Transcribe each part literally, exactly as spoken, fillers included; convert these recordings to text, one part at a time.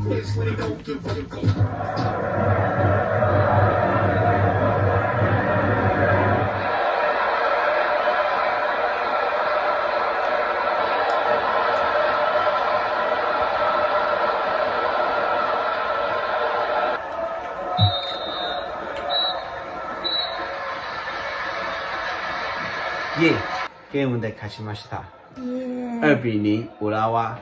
耶，ゲームで勝ちました。二比零，浦拉瓦。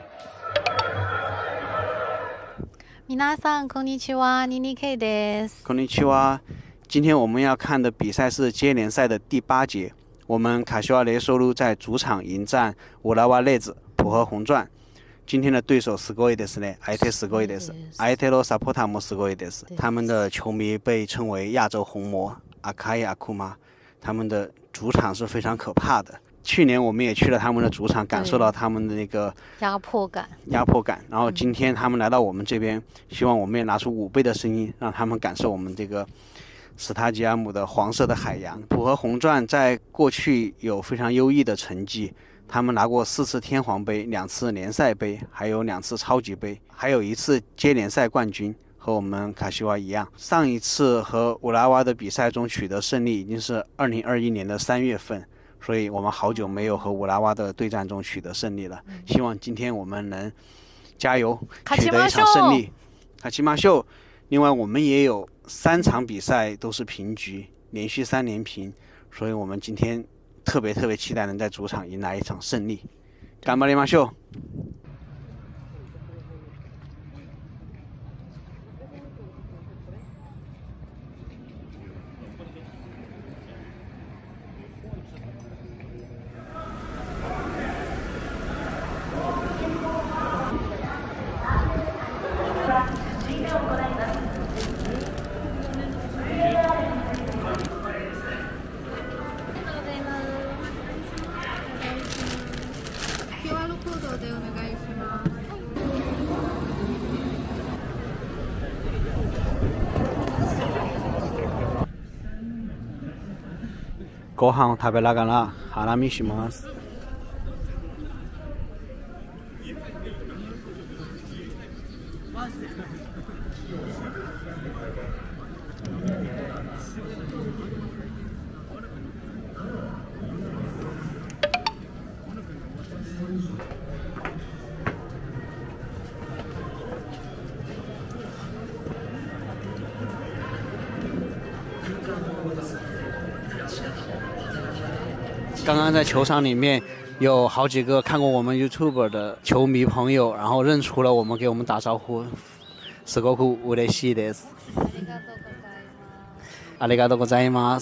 皆さんこんにちは、妮妮 K です。 こんにちは。今天我们要看的比赛是接连赛的第八节。我们卡西瓦雷索鲁在主场迎战浦拉瓦レイズ浦和红钻。今天的对手すごいですね，相手すごいです。相手のサポーターもすごいです。他们的球迷被称为亚洲红魔阿卡伊阿库玛，他们的主场是非常可怕的。去年我们也去了他们的主场，感受到他们的那个压迫感。 压迫感。然后今天他们来到我们这边，希望我们也拿出五倍的声音，让他们感受我们这个斯塔吉亚姆的黄色的海洋。浦和红钻在过去有非常优异的成绩，他们拿过四次天皇杯、两次联赛杯，还有两次超级杯，还有一次接联赛冠军。和我们卡西瓦一样，上一次和浦拉瓦的比赛中取得胜利已经是二零二一年的三月份，所以我们好久没有和浦拉瓦的对战中取得胜利了。希望今天我们能加油，取得一场胜利。卡奇马秀。另外，我们也有三场比赛都是平局，连续三连平，所以我们今天特别特别期待能在主场迎来一场胜利。干巴里马秀。ご飯を食べながら花見します。刚刚在球场里面有好几个看过我们 YouTube 的球迷朋友，然后认出了我们，给我们打招呼。すごく嬉しいです。ありがとうございます。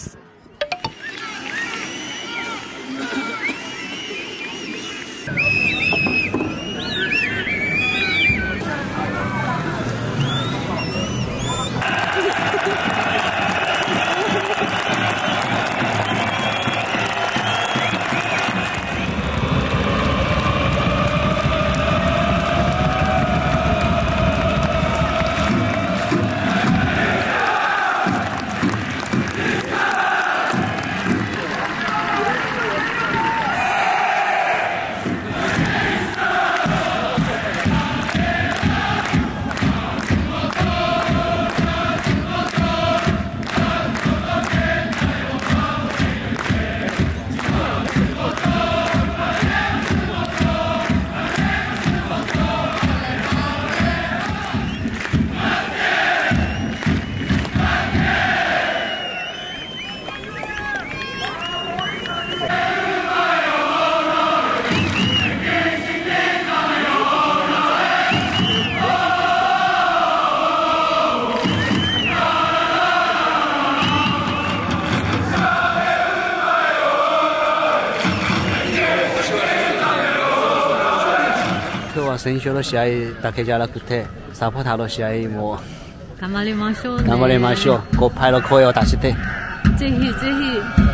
今日は選手の試合だけじゃなくてサポーターの試合も頑張りましょうね。 頑張りましょう。ゴッパイの声を出して。 ぜひぜひ。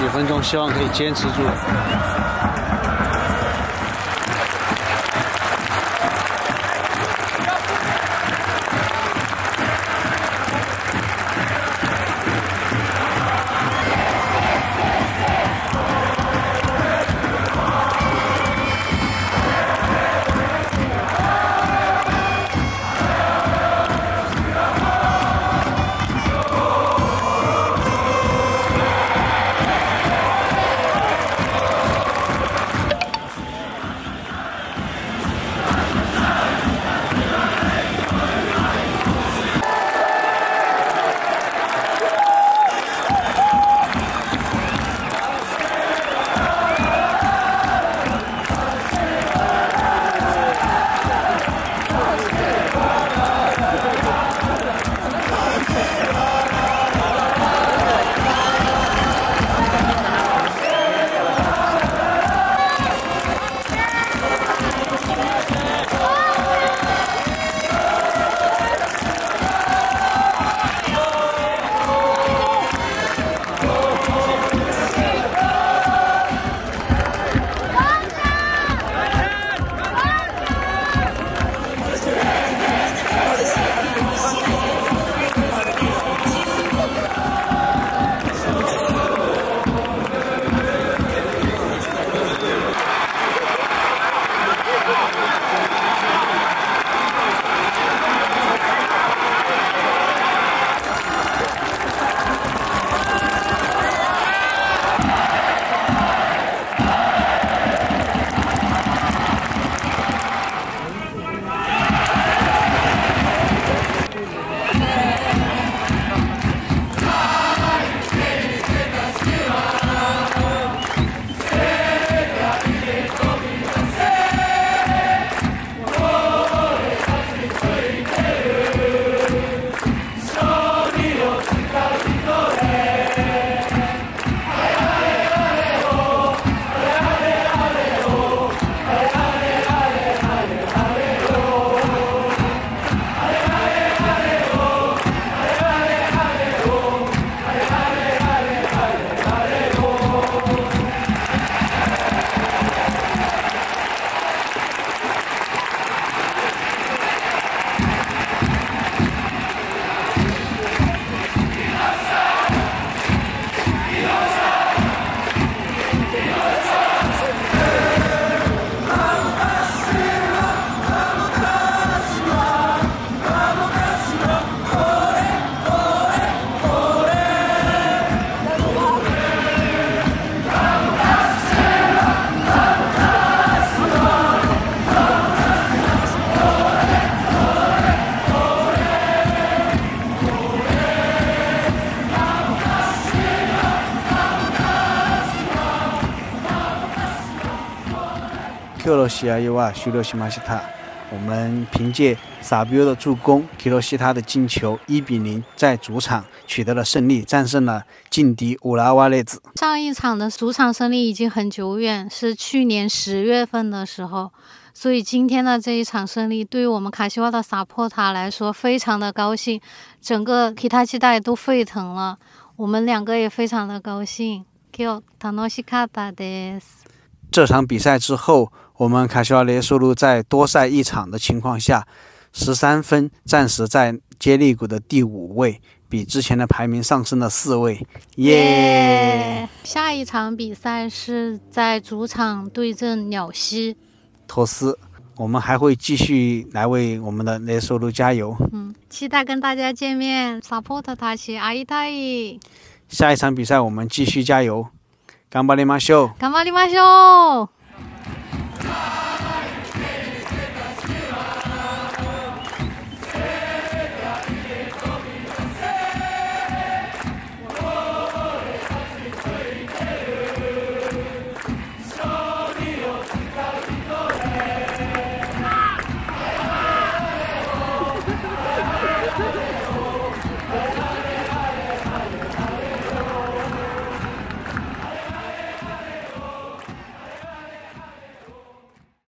几分钟，希望可以坚持住。Q 罗西亚伊瓦徐罗西马西塔，我们凭借萨比欧的助攻 ，Q 罗西塔的进球，一比零在主场取得了胜利，战胜了劲敌乌拉瓦雷兹。 上一场的主场胜利已经很久远，是去年十月份的时候，所以今天的这一场胜利，对于我们卡西瓦的萨波塔来说非常的高兴，整个其他期待都沸腾了，我们两个也非常的高兴。Q 楽しかったです。 这场比赛之后，我们卡西瓦雷索路在多赛一场的情况下，十三分，暂时在接力谷的第五位，比之前的排名上升了四位。耶！ Yeah! 下一场比赛是在主场对阵鸟西托斯，我们还会继续来为我们的雷索路加油。 嗯，期待跟大家见面。support大西会いたい。 下一场比赛我们继续加油。頑張りましょう。 頑張りましょう。